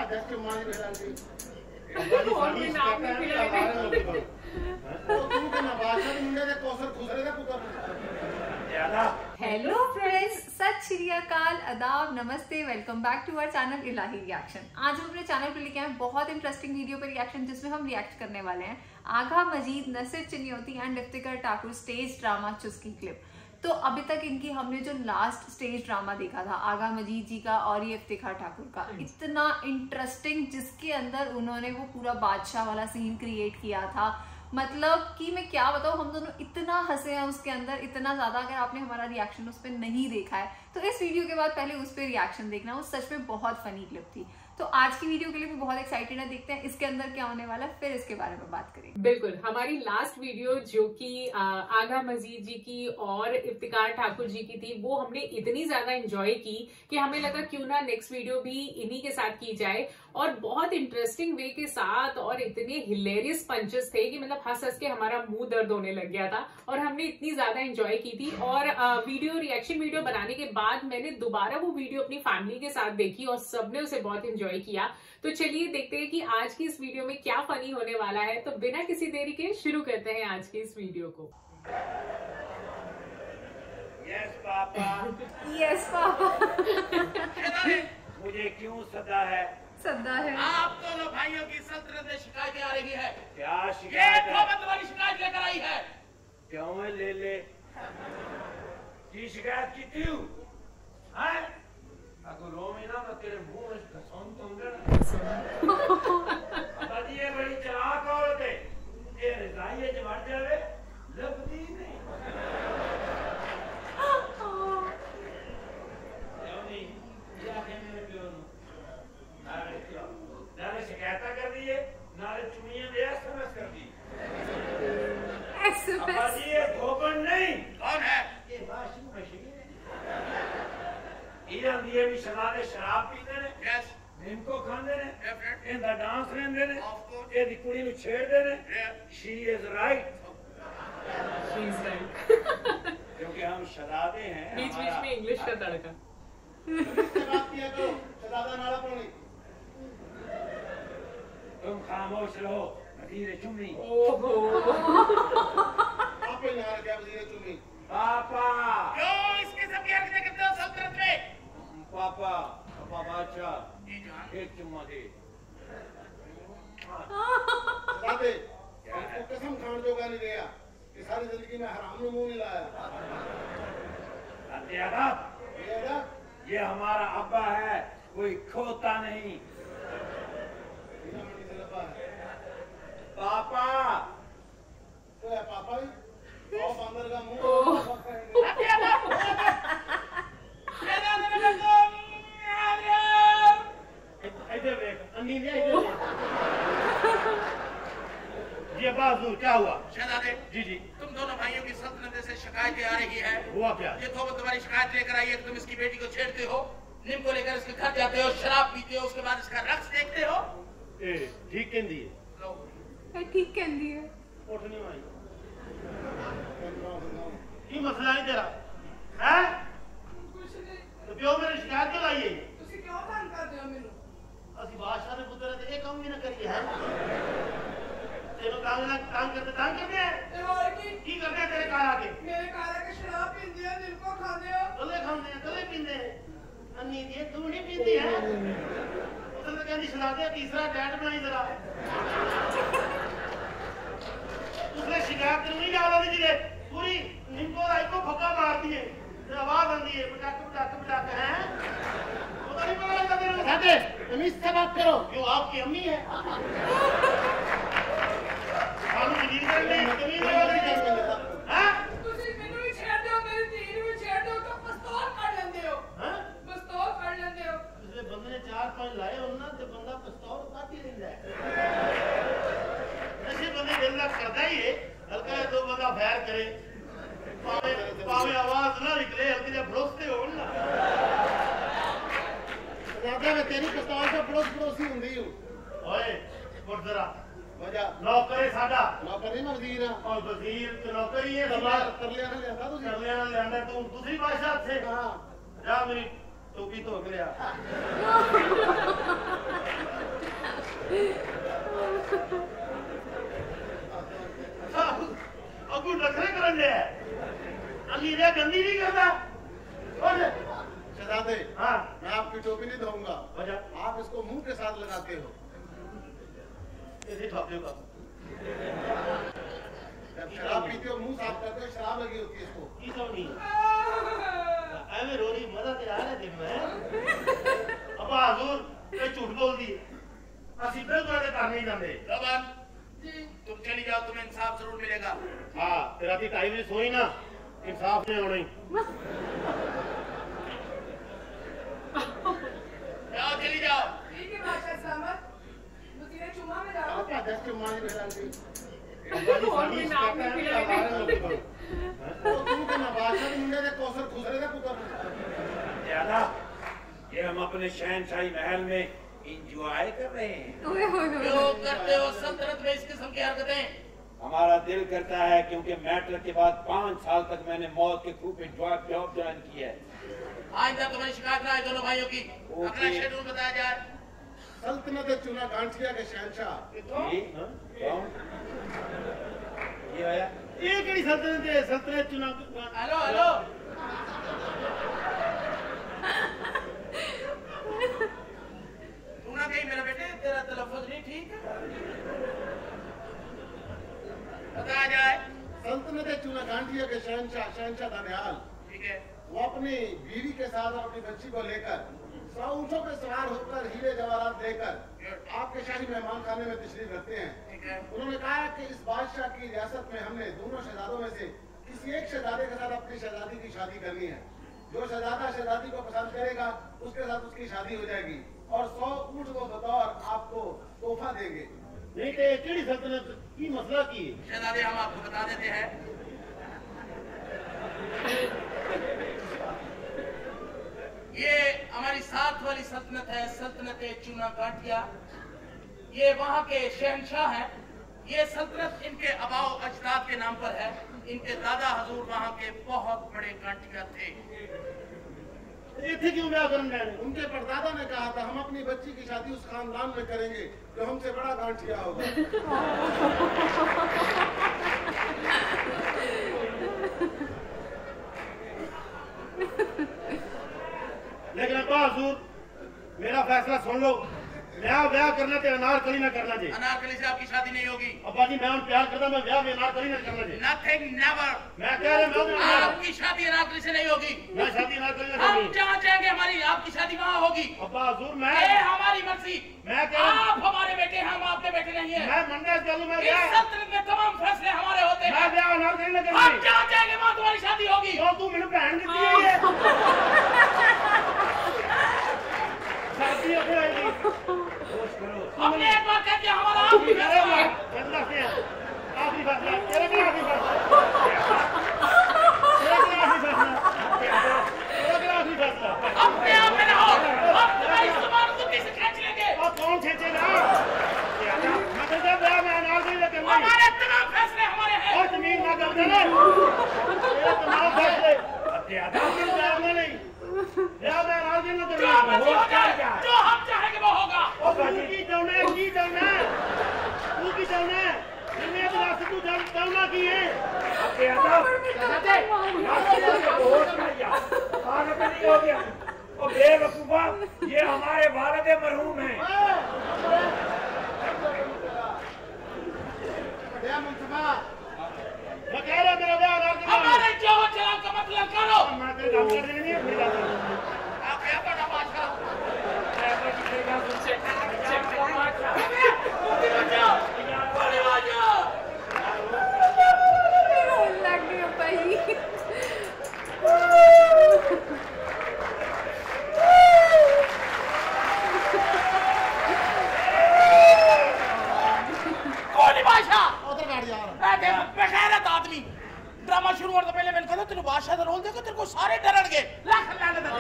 Hello friends, सत श्री अकाल, आदाब, नमस्ते, welcome back to our channel Ilahi reaction. आज हम अपने चैनल पर लेके आए बहुत इंटरेस्टिंग वीडियो पर रिएक्शन, जिसमें हम रिएक्ट करने वाले हैं Agha Majeed, Nasir Chinyoti and Iftikhar Thakur stage drama चुस्की क्लिप। तो अभी तक इनकी हमने जो लास्ट स्टेज ड्रामा देखा था आगा मजीद जी का और ये इफ्तिकार ठाकुर का, इतना इंटरेस्टिंग, जिसके अंदर उन्होंने वो पूरा बादशाह वाला सीन क्रिएट किया था। मतलब कि मैं क्या बताऊं, हम दोनों इतना हंसे हैं उसके अंदर, इतना ज्यादा। अगर आपने हमारा रिएक्शन उस पर नहीं देखा है तो इस वीडियो के बाद पहले उस पर रिएक्शन देखना, वो सच में बहुत फनी क्लिप थी। तो आज की वीडियो के लिए भी बहुत एक्साइटेड है, देखते हैं इसके अंदर क्या होने वाला है, फिर इसके बारे में बात करेंगे। बिल्कुल, हमारी लास्ट वीडियो जो कि आगा मजीद जी की और इफ्तिकार ठाकुर जी की थी, वो हमने इतनी ज्यादा एंजॉय की कि हमें लगा क्यों ना नेक्स्ट वीडियो भी इन्हीं के साथ की जाए। और बहुत इंटरेस्टिंग वे के साथ, और इतने हिलेरियस पंचेस थे कि मतलब हंस हंस के हमारा मुंह दर्द होने लग गया था, और हमने इतनी ज्यादा एंजॉय की थी। और रिएक्शन वीडियो बनाने के बाद मैंने दोबारा वो वीडियो अपनी फैमिली के साथ देखी और सबने उसे बहुत एंजॉय किया। तो चलिए देखते हैं कि आज की इस वीडियो में क्या फनी होने वाला है। तो बिना किसी देरी के शुरू करते हैं आज की इस वीडियो को। Yes papa. Yes papa. मुझे क्यों सदा है? सदा है। आप दोनों भाइयों की सल्तनत में शिकायतें आ रही है। क्या ये शिकायत है? धोबत वाली शिकायत लेकर आई है। क्यों है ले की शिकायत की थी? हैं? अगर रो में ना तेरे मुंह में घसौं दूंगा। ये बड़ी चालाक औरत है, ये रजाई जब बढ़ जावे लगती नहीं। नाले शिकायत कर दी है, नाले चुनिया दे एसएमएस कर दी। एसएमएस ये धोबन नहीं। कौन है? ये वाशिंग मशीन है। ये भी शराबे शराब पीते ने। यस। इनको खाते ने। डेफिनेट। इनका डांस लेंदे ने। Of course. ये दी कुड़ी नु छेड़दे ने। She is right. She is right. क्योंकि हम शराबे हैं। बीच बीच में इंग्लिश का तड़का। बात किया करो, शराबा नाला पानी। तुम खामोश रहो, वजीर चुम्मी। ओहो। आप यहाँ क्या वजीर चुम्मी? पापा। क्यों इसके सब की हरकतें करते हो सल्तनत में? पापा, पापा बादशाह, जी जान। एक चुम्मा दे। शराबे, आपको कसम खान जोगा नहीं गया कि सारी जिंदगी में हराम में मुंह नहीं लाया। ये हमारा अब्बा है, कोई खोता नहीं। पापा। तो है पापा भी? और बंदर का मुंह। इधर देख, अन्नी ने इधर देख। ये बाजू क्या हुआ? शहजादे जी जी। तुम दोनों भाइयों की सल्तनत से शिकायतें आ रही है। हुआ क्या? ये धोबत तुम्हारी शिकायत लेकर आई है कि तुम इसकी बेटी को छेड़ते हो, निम को लेकर इसके घर जाते हो, शराब पीते हो, उसके बाद इसका रक्स देखते हो। ए ठीक कहंदी है। ठीक कहती है। उठ नहीं आई। की मसला है तेरा? हैं? तो क्यों मेरी शिकायत क्यों लाई है? ਤੁਸੀਂ ਕਿਉਂ ਤੰਗ ਕਰਦੇ ਹੋ ਮੈਨੂੰ? ਅਸੀਂ ਬਾਦਸ਼ਾਹ ਦੇ ਪੁੱਤਰ ਤੇ ਇਹ ਕੰਮ ਵੀ ਨਾ ਕਰੀਏ ਹੈ। ਤੈਨੂੰ ਕੰਮ ਕਰਦੇ ਹੈ। ਤੇ ਹੋਰ ਕੀ ਕਰਦੇ ਆ ਤੇਰੇ ਘਰ ਆ ਕੇ? ਮੇਰੇ ਘਰ ਆ ਕੇ ਸ਼ਰਾਬ ਪੀਂਦੇ ਹੋ, ਨਿਮ ਕੋ ਖਾਂਦੇ ਹੋ। ਕੱਲੇ ਖਾਂਦੇ ਆ, ਕੱਲੇ ਪੀਂਦੇ ਆ। ਅੰਨੀ ਦੀ ਤੂੰ ਨਹੀਂ ਪੀਂਦੀ ਹੈ? ਉਦੋਂ ਤਾਂ ਕਹਿੰਦੀ ਸ਼ਰਾਬੇ ਤੀਸਰਾ ਡੈਟ ਬਣਾਈ ਜ਼ਰਾ। उसने शिकायत नहीं याद आती थी, पूरी निम्को को फक्का मारती है, आवाज आती है पटाख पटाख पटाख है। वो तो नहीं पता लगता तेरे को। अमीर से बात करो, क्यों आपकी अम्मी है। हम जलील कर ले, तमीज कर ले। हैं? ਤੁਸੀਂ ਮੈਨੂੰ ਵੀ ਛੇੜਦੇ ਹੋ, ਮੇਰੀ ਧੀ ਨੂੰ ਵੀ ਛੇੜਦੇ ਹੋ, ਤਾਂ ਪਿਸਤੌਲ ਕੱਢ ਲੈਂਦੇ ਹੋ। हैं? ਪਿਸਤੌਲ ਕੱਢ ਲੈਂਦੇ ਹੋ। दूसरे बंदे ने 4-5 लाए हो ना, तो बंदा पिस्तौल काट ही लेता है। ऐसे बंदे दिल का करता ही है, हल्का है तो बंदा फैर करे, पावे आवाज ना निकले, हल्की जब भरोसते हो ना। राजा मैं तेरी पिस्तौल से पड़ोसी हुंदी हूं। ओए उठ जरा। वजह नौकर है साडा। नौकर नहीं, मैं वजीर हां। और वजीर तो नौकर ही है। कर लिया ना लिया कर लिया ना लिया तू दूसरी बादशाह से। हां जा मेरी टोपी तो अगले अगू नखरे करन दे अलीरिया गंदी नहीं करता। शहजादे, हाँ मैं आपकी टोपी नहीं धोऊंगा, आप इसको मुंह के साथ लगाते हो। ऐसे ठोके का जब शराब पीते हो मुंह साफ करते हो, शराब लगी होती है इसको। की सब नहीं ऐਵੇਂ रोरी मजा ते आ रहा देख मैं अब हजूर ये झूठ बोल दी ਅਸੀਂ ਬਿਲਕੁਲ ਤੇ ਕਰ ਨਹੀਂ ਜਾਂਦੇ। रमन तुम चली जाओ, तुम्हें इंसाफ जरूर मिलेगा। हाँ ते राती 2:30 बजे सोई ना, इंसाफ ने होना ही। जाओ चली जाओ। ठीक है बादशाह सलामत, मुझे चुम्मा में डालो। आपका दस चुम्मा नहीं मिला जी। साडी नाम नहीं खिलाएंगे। तो तू के नवाजा के मुंडे दे कौसर खुसरे दे पुत्र। ज्यादा ये हम अपने शहनशाही महल में इंजॉय कर रहे हैं। क्यों करते हो सल्तनत में इस किस्म की हरकतें? हमारा दिल करता है क्योंकि मैट्रिक के बाद 5 साल तक मैंने मौत के खूह पे जॉब ज्वाइन की है। आइंदा तुम्हें शिकायत ना आए दोनों भाइयों की। अगला शेड्यूल बताया जाए। सल्तनत चुना गांठिया के शहनशाह। जी? कौन? ये आया? ये केड़ी सल्तनत है? सल्तनत चुना हेलो हेलो तू ना कहीं मेरा बेटे तेरा तलफ़्फ़ुज़ नहीं ठीक है। बताया जाए। सल्तनत चुना गांठिया के शहनशाह दानियाल, ठीक है। वो अपनी बीवी के साथ और अपनी बच्ची को लेकर 100 ऊँटों पे सवार होकर हीरे जवाहरात लेकर आपके शाही मेहमान खाने में तशरीफ रखते हैं। ठीक है। उन्होंने कहा कि इस बादशाह की रियासत में हमने दोनों शहजादों में से किसी एक शहजादे के साथ अपनी शहजादी की शादी करनी है। जो शहजादा शहजादी को पसंद करेगा उसके साथ उसकी शादी हो जाएगी और 100 ऊँट को बतौर आपको तोहफा देंगे। नहीं तो केड़ी सल्तनत की मसला की है? शहजादे हम आपको बता देते हैं। ये हमारी साथ वाली सल्तनत है, सल्तनत चूना गांठिया। ये वहाँ के शहनशाह हैं। ये सल्तनत इनके आबाओ अजदाद के नाम पर है। इनके दादा हजूर वहाँ के बहुत बड़े गांठिया थे। इतने क्यों ब्याह करन गए? उनके परदादा ने कहा था हम अपनी बच्ची की शादी उस खानदान में करेंगे जो हमसे बड़ा गांठिया होगा। लेकिन अब्बा हजूर मेरा फैसला सुन लो, मैं ब्याह करना ते अनारकली ना करना जी। अनारकली से आपकी शादी नहीं होगी। अब्बा जी मैं प्यार करता, मैं ब्याह में अनारकली ना करना जी। Nothing, never। मैं कह रहा हूँ आपकी शादी अनारकली से नहीं होगी। मैं शादी अनारकली ना हम करूँगी। जहाँ चाहेंगे हमारी आपकी शादी वहाँ होगी। अब्बा हजूर ये मैं हमारी मर्जी। मैं कह रहा हूँ आप हमारे बेटे हैं, हम आपके बेटे नहीं हैं। मैं मंडे चलूँ, मैं इस ब्याह सल्तनत में तमाम फैसले हमारे होते मैं हैं। ब्याह अनारकली ना हम करूँगी। जहाँ चाहेंगे वहाँ तुम्हारी शादी होगी। क्यों तू मेरे बहन कितनी है ये? शादी हो जाएगी। होश करो। हमने एक बार कह दिया हमारा आखिरी फैसला है। फैसला से आखिरी फैसला तेरे भी आखिरी फैसला तेरे भी आखिरी फैसला तेरे भी आखिरी फैसला। अपने आप में रहो। हम तुम्हारी जुबान बुद्धि से खींच लेंगे। और कौन खींचेगा? मैं तो जब ब्याह में अनारकली ना करना हमारे तमाम फैसले हमारे हैं। और जमीन ना कर देना। तेरे तमाम फैसले ब्याह में नहीं, ब्याह में अनारकली ना जो करना। मर्जी हो जाए, जो हम चाहेंगे वो होगा। और भाजी की जाना है, की जाना है, तू की जाना है, इन्हें बता से तू जाना की है। नहीं हो गया और बेवकूफा, ये हमारे वालिद मरहूम हैं। मैं कह रहा मेरा ब्याह अनारकली ना हमारे जो चला का मतलब करो। मैं तेरे काम करने नहीं है, मेरा आप क्या बड़ा बादशाह। आदमी ड्रामा शुरू होने से पहले मैंने कहा तेरे बादशाह का रोल देखो, तेरे को सारे डरणगे। लाख लानत है।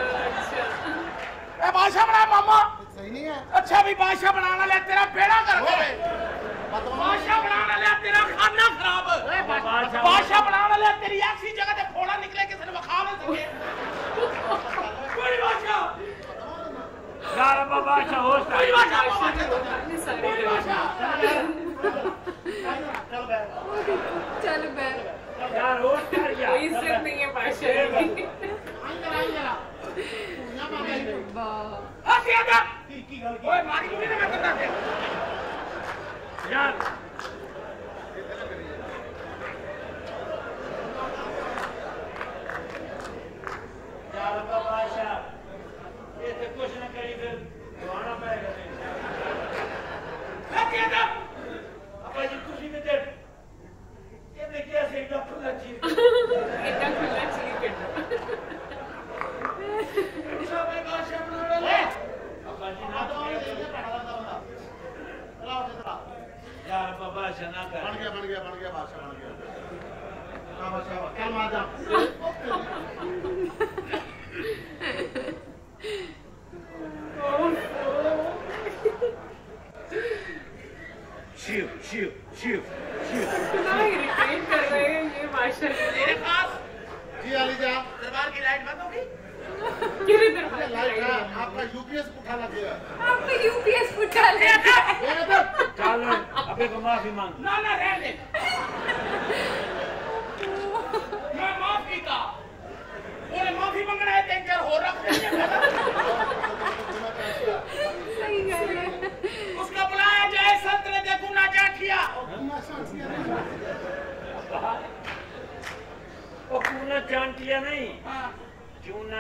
बादशाह बनाया मामा। सही नहीं है। अच्छा भी बादशाह बनाना ले तेरा बेड़ा कर दे। बादशाह बनाना ले तेरा खाना खराब। बादशाह बनाना ले तेरी ऐसी जगह से फोड़ा निकले किसी ने बखा ना सके। बड़ी बादशाह बादशाह होश कोई बादशाह को बादशाह बादशाह ने होता है। इतने सारे कोई बादशाह। चल बैठ चल बैठ। यार होश कर यार। कोई इज्जत नहीं है बादशाह की। वाह। हंस यादा की गल ओए मारी तूने मैं करता थे यार यार बादशाह ये तो कुछ न करी फिर दवाना पड़ेगा। हंस यादा अपा जी खुशी में दे ये देखिए ऐसे एकदम खुला चीज इतना खुला चीज करना। सब एक बादशाह बना ले अपा जी ना यार बादशाह ना कर। बन गया बादशाह बन गया। बादशाह चल मार जा। शिव शिव शिव शिव इतना इरिटेट कर रहे हैं ये बादशाह तेरे को। पास जी अलीजा दरबार की लाइट बंद होगी किरे दरबार लाइट का आपका यूपीएस उठा लगेगा। आपने यूपीएस पुटा लिया। चलो अबे को माफी मांग। ना ना रहने मैं माफी का बोले माफी मांगना है तीन चार हो रख सही कह रहे हैं। उसका बुलाया जाए संत ने देखू ना जाठिया ओ कूना चांटिया नहीं हाँ, चूना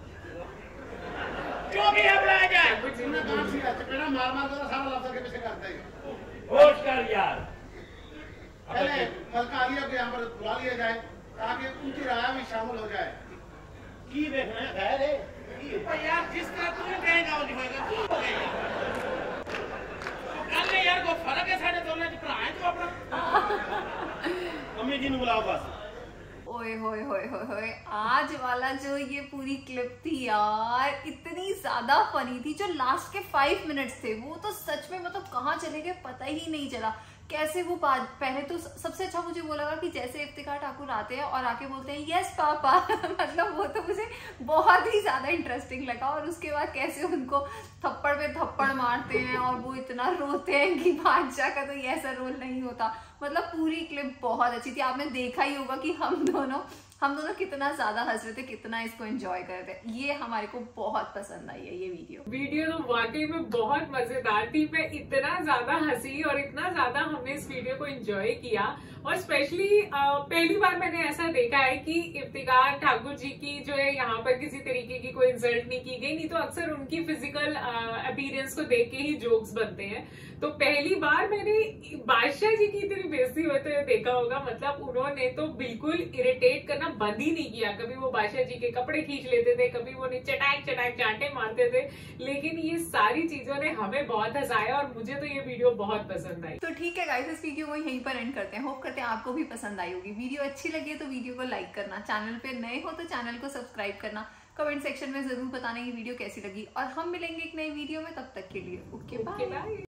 जो भी है बुलाया जाए चपेड़ा मार मार कर सारा लफ्ज के पीछे करते हैं। होश कर यार। पहले मलका आलिया को यहाँ पर बुला लिया जाए ताकि उनकी राय में शामिल हो जाए। की देखना है खैर है पर यार जिस तरह तू कहेगा वो नहीं होगा तू हो गया कल ने यार को फर्क है साढ़े दोनों च भरा है तू अपना अम्मी जी ने बुलाओ बस। ओए होए होए होए होए, आज वाला जो ये पूरी क्लिप थी यार इतनी ज्यादा फनी थी। जो लास्ट के 5 मिनट्स थे वो तो सच में मतलब कहाँ चले गए पता ही नहीं चला। कैसे वो पहले तो सबसे अच्छा मुझे वो लगा कि जैसे इफ्तिकार ठाकुर आते हैं और आके बोलते हैं यस पापा मतलब वो तो मुझे बहुत ही ज्यादा इंटरेस्टिंग लगा। और उसके बाद कैसे उनको थप्पड़ पे थप्पड़ मारते हैं और वो इतना रोते हैं कि बादशाह का तो ऐसा रोल नहीं होता। मतलब पूरी क्लिप बहुत अच्छी थी। आपने देखा ही होगा कि हम दोनों कितना ज्यादा हंस रहे थे, कितना इसको एंजॉय कर रहे थे। ये हमारे को बहुत पसंद आई है ये वीडियो तो वाकई में बहुत मजेदार थी। मैं इतना ज्यादा हंसी और इतना ज्यादा हमने इस वीडियो को एंजॉय किया। और स्पेशली पहली बार मैंने ऐसा देखा है कि इफ्तिकार ठाकुर जी की जो है यहाँ पर किसी तरीके की कोई इंसल्ट नहीं की गई। नहीं तो अक्सर उनकी फिजिकल अपीयरेंस को देख के ही जोक्स बनते हैं। तो पहली बार मैंने बादशाह जी की इतनी बेइज्जती होते हुए देखा होगा। मतलब उन्होंने तो बिल्कुल इरिटेट करना बंद ही नहीं किया। कभी वो बादशाह जी के कपड़े खींच लेते थे, कभी वो चटाक चटाक चांटे मारते थे। लेकिन ये सारी चीजों ने हमें बहुत हंसाया और मुझे तो ये वीडियो बहुत पसंद आई। तो ठीक है गाइस, इस वीडियो को यहीं पर एंड करते हैं। होप करते हैं आपको भी पसंद आई होगी। वीडियो अच्छी लगी है तो वीडियो को लाइक करना, चैनल पे नए हो तो चैनल को सब्सक्राइब करना, कमेंट सेक्शन में जरूर बताना ये वीडियो कैसी लगी। और हम मिलेंगे एक नई वीडियो में, तब तक के लिए ओके बाय।